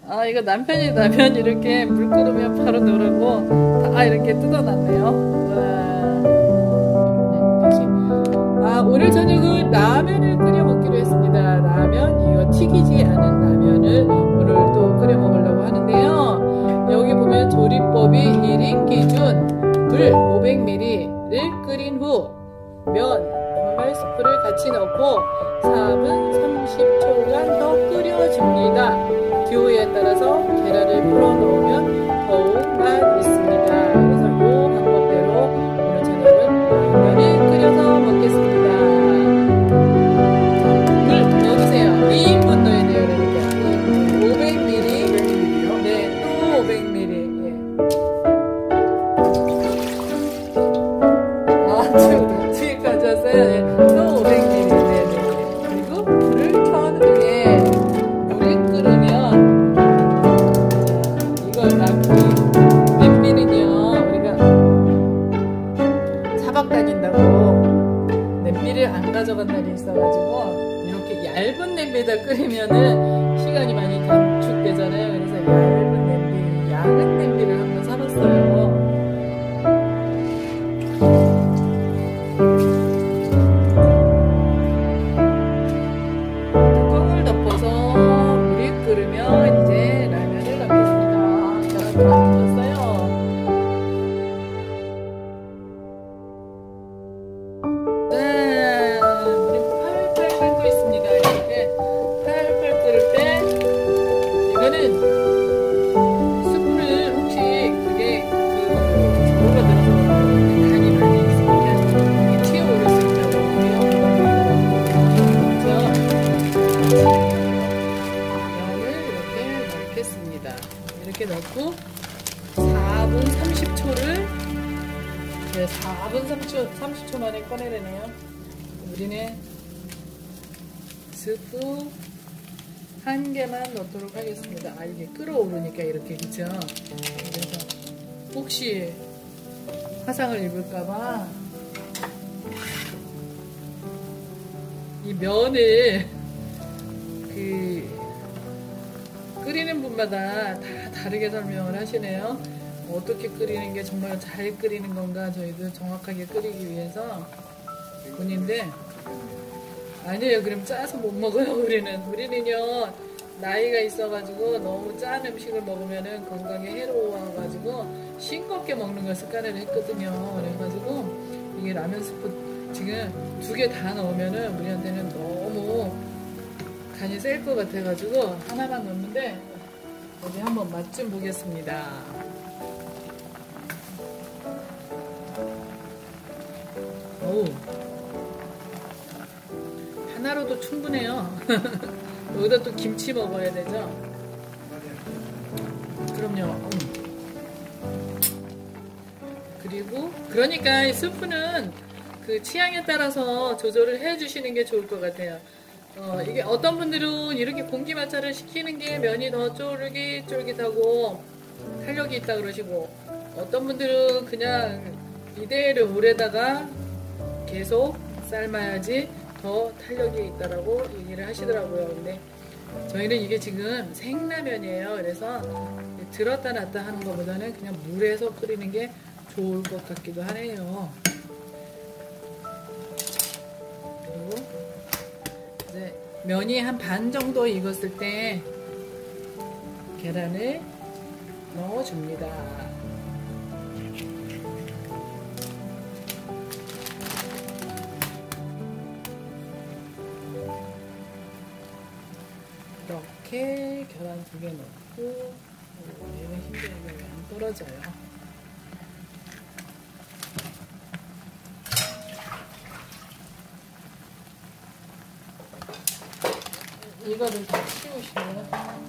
아, 이거 남편이 라면 이렇게 물 끓으면 바로 넣으라고 다 이렇게 뜯어놨네요. 와. 다시. 아, 오늘 저녁은 라면을 끓여 먹기로 했습니다. 라면, 이거 튀기지 않은 라면을 오늘 또 끓여 먹으려고 하는데요. 여기 보면 조리법이 1인 기준 물 500ml를 끓인 후 면, 스프를 같이 넣고 4분 30초간 더 끓여줍니다. 기호에 따라서 계란을 풀어 넣으면 더욱 맛 있습니다. 그래서 이 방법대로 오늘 저녁은 라면을 끓여서 먹겠습니다. 물 넣어주세요. 2인분 넣어야 돼요. 그러니까 500ml. 네, 또 500ml. 예. 아, 뒤에 가져왔어요. 예. 또 500ml. 네네. 그리고 불을 켠 후에 물이 끓으면 냄비는요, 우리가 사박 다닌다고 냄비를 안 가져간 날이 있어가지고 이렇게 얇은 냄비에다 끓이면은 시간이 많이 단축되잖아요. 그래서 얇은 냄비, 작은 냄비를 한번 사봤어요. 뚜껑을 덮어서 물이 끓으면 이제 라면을 넣겠습니다. 계란도 많이 넣었어요. 짠! 물이 팔팔 끓고 있습니다. 이렇게 팔팔 끓을 때 이거는 스프를 혹시 그게 저거가 들어서 간이 많이 있으면 튀어오를 수 있다고 면을 이렇게 넣겠습니다. 이렇게 넣고 4분 30초를 4분 30초 만에 꺼내려네요. 우리는 스프 한 개만 넣도록 하겠습니다. 아, 이게 끓어오르니까 이렇게, 그쵸? 그래서 혹시 화상을 입을까봐 이 면을 끓이는 분마다 다 다르게 설명을 하시네요. 어떻게 끓이는 게 정말 잘 끓이는 건가 저희도 정확하게 끓이기 위해서 본인데 아니에요. 그럼 짜서 못 먹어요. 우리는요 나이가 있어가지고 너무 짠 음식을 먹으면은 건강에 해로워가지고 싱겁게 먹는 걸 습관을 했거든요. 그래가지고 이게 라면 스프 지금 2개 다 넣으면은 우리한테는 너무 간이 셀 것 같아가지고 하나만 넣는데 어디 한번 맛 좀 보겠습니다. 오, 하나로도 충분해요. 여기다 또 김치 먹어야 되죠? 그럼요. 그리고 그러니까 이 스프는 그 취향에 따라서 조절을 해 주시는 게 좋을 것 같아요. 이게 어떤 분들은 이렇게 공기마찰을 시키는 게 면이 더 쫄깃쫄깃하고 탄력이 있다 그러시고, 어떤 분들은 그냥 이대로 물에다가 계속 삶아야지 더 탄력이 있다라고 얘기를 하시더라고요. 근데 저희는 이게 지금 생라면이에요. 그래서 들었다 놨다 하는 것보다는 그냥 물에서 끓이는 게 좋을 것 같기도 하네요. 그리고 이제 면이 한 반 정도 익었을 때 계란을 넣어줍니다. 이렇게 계란 2개 넣고, 얘는 힘들게 왜 안 떨어져요. 이거를 좀 치우시면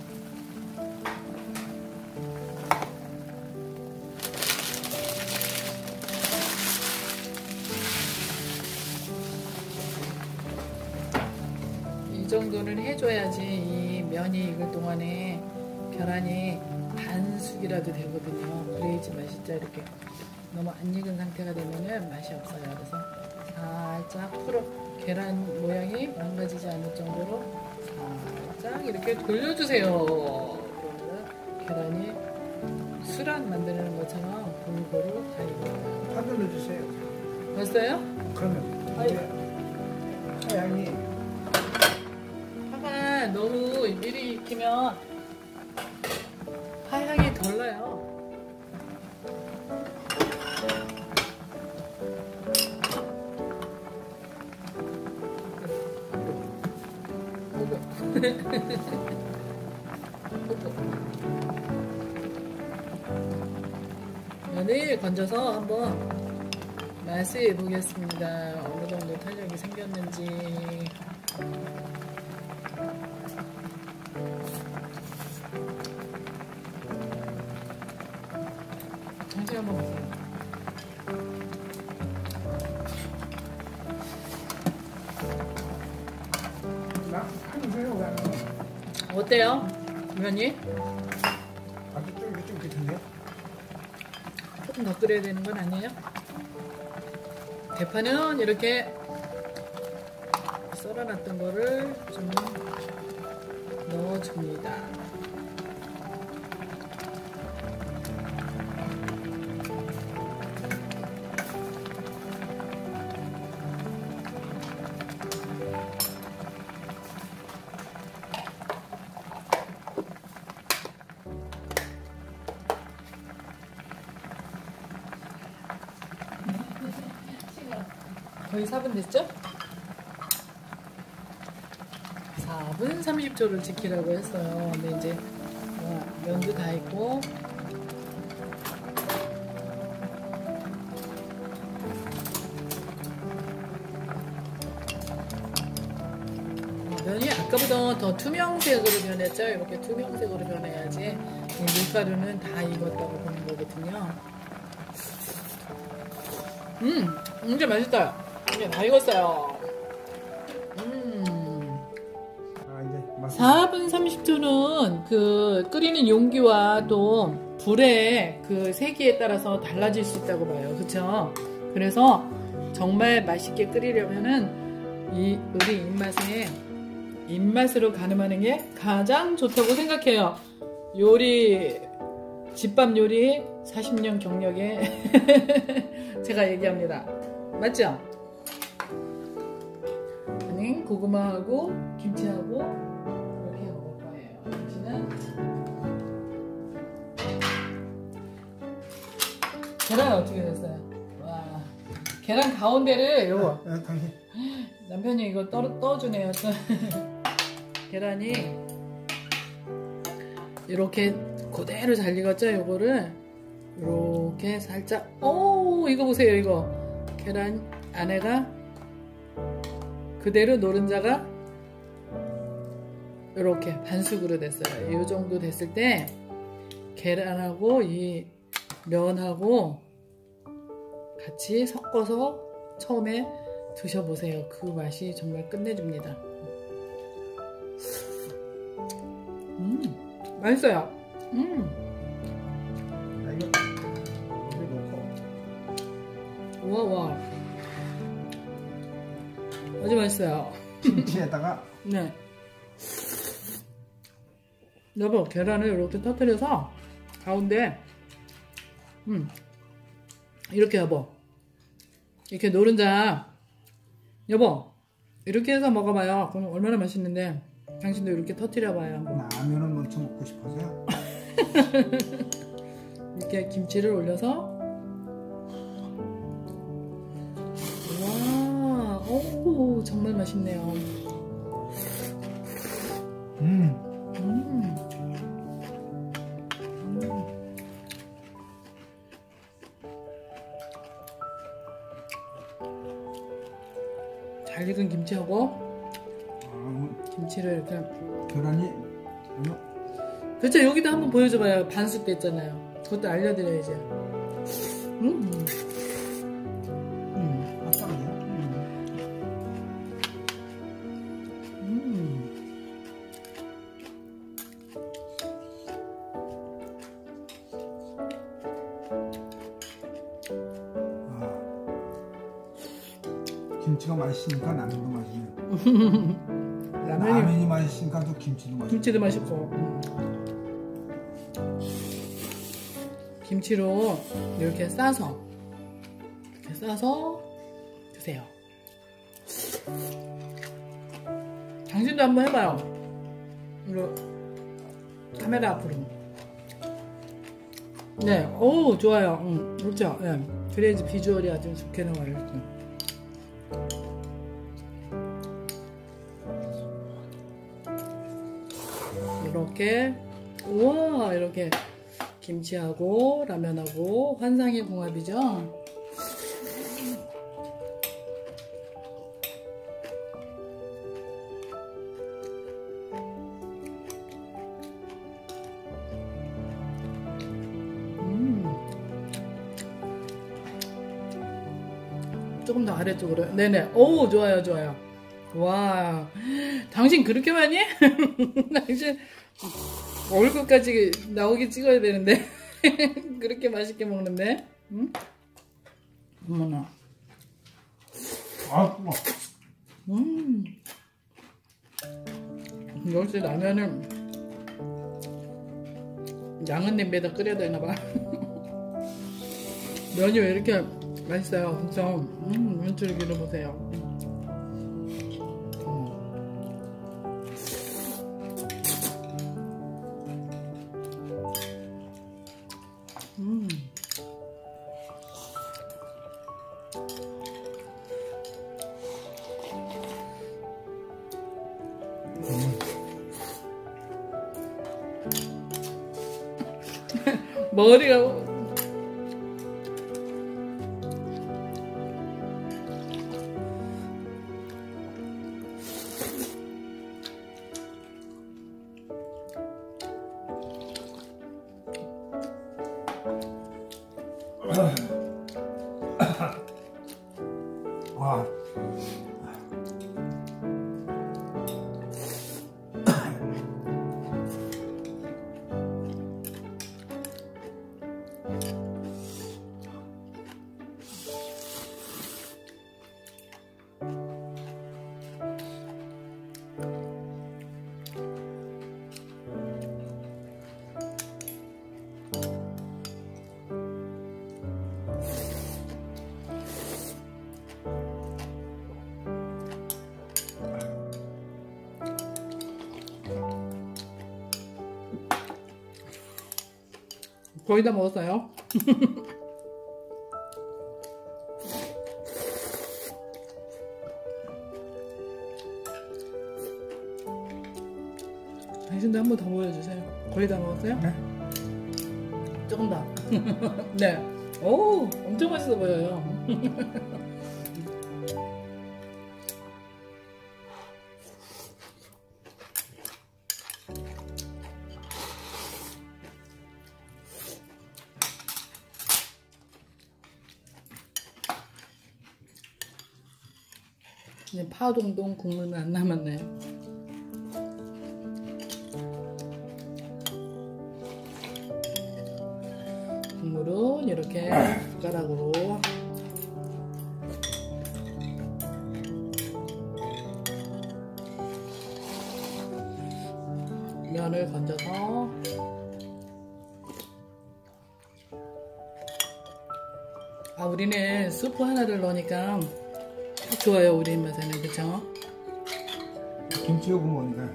이 정도는 해줘야지 이 면이 익을 동안에 계란이 반숙이라도 되거든요. 그래야지 맛있죠. 이렇게 너무 안 익은 상태가 되면은 맛이 없어요. 그래서 살짝 풀어, 계란 모양이 망가지지 않을 정도로 살짝 이렇게 돌려주세요. 수란 만드는 것처럼 골고루 다 익어요. 한번 넣어주세요. 됐어요? 그러면 아이. 이제 하양이 파가 너무 미리 익히면 하향이 덜 나요. 면을 건져서 한번 맛을 보겠습니다. 어느 정도 탄력이 생겼는지. 다시 한번 보세요. 하는데요, 왜 안 해요? 어때요? 면이? 아주 쫄깃쫄깃한데요? 조금 더 끓여야 되는 건 아니에요? 대파는 이렇게 썰어놨던 거를 좀 넣어줍니다. 거의 4분 됐죠? 4분 30초를 지키라고 했어요. 근데 이제 면도 다 있고 면이 아까보다 더 투명색으로 변했죠? 이렇게 투명색으로 변해야지 밀가루는 다 익었다고 보는 거거든요. 진짜 맛있어요. 이제 다 익었어요. 이제 4분 30초는 그 끓이는 용기와 또 불의 그 세기에 따라서 달라질 수 있다고 봐요. 그쵸? 그래서 정말 맛있게 끓이려면은 우리 입맛으로 가늠하는 게 가장 좋다고 생각해요. 집밥 요리 40년 경력에 제가 얘기합니다. 맞죠? 아니, 고구마하고 김치하고 이렇게 먹을 거예요. 김치는 계란 어떻게 됐어요? 와, 계란 가운데를 요거 당신 남편이 이거 떠주네요. 계란이 이렇게 그대로 잘 익었죠? 요거를 이렇게 살짝 이거 보세요. 이거 계란 안에가 그대로 노른자가 이렇게 반숙으로 됐어요. 이 정도 됐을 때 계란하고 이 면하고 같이 섞어서 처음에 드셔보세요. 그 맛이 정말 끝내줍니다. 맛있어요. 이거 여기 놓고 우와 아주 맛있어요. 김치에다가 네. 여보, 계란을 이렇게 터뜨려서 가운데 이렇게 여보, 이렇게 노른자 여보 이렇게 해서 먹어봐요. 그럼 얼마나 맛있는데. 당신도 이렇게 터뜨려봐요. 라면을 먼저 먹고 싶어서요. 이렇게 김치를 올려서 와, 오, 정말 맛있네요. 잘 익은 김치하고 김치를 이렇게 계란이 그렇죠. 여기도 한번 보여줘봐요. 반숙됐잖아요. 그것도 알려드려야죠. 아싸네. 김치가 맛있으니까 라면도 맛있네요. 라면이 맛있으니까 또 김치도 맛있고. 김치도 맛있고. 김치로 이렇게 싸서 드세요. 당신도 한번 해봐요. 이거 카메라 앞으로. 네, 오 좋아요. 그렇죠. 네. 그래야지 비주얼이 아주 좋게 나와요. 이렇게 우와 이렇게 김치하고 라면하고 환상의 궁합이죠. 조금 더 아래쪽으로. 네네. 오 좋아요 좋아요. 와 당신 그렇게 많이? 당신 얼굴까지 나오게 찍어야 되는데 그렇게 맛있게 먹는데? 응? 어머나. 아, 뜨거워. 역시 라면은 양은 냄비에다 끓여야 되나봐. 면이 왜 이렇게 맛있어요 진짜. 면줄기 보세요. 머리가 와. 거의 다 먹었어요. 당신도 한 번 더 보여주세요. 거의 다 먹었어요? 네. 조금 더. 네. 오, 엄청 맛있어 보여요. 이제 파동동 국물은 안 남았네요. 국물은 이렇게 숟가락으로 면을 건져서 우리는 스프 하나를 넣으니까 좋아요. 우리 입맛에는. 그쵸? 김치 요금 뭐니까.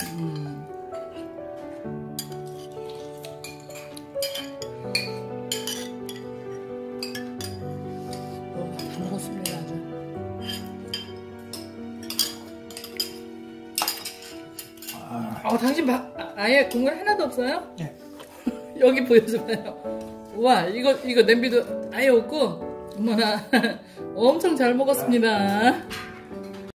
다 먹었습니다. 아주. 당신 아예 국물 하나도 없어요? 네. 여기 보여줘봐요. 우와 이거 냄비도 아예 없고 어머나 엄청 잘 먹었습니다.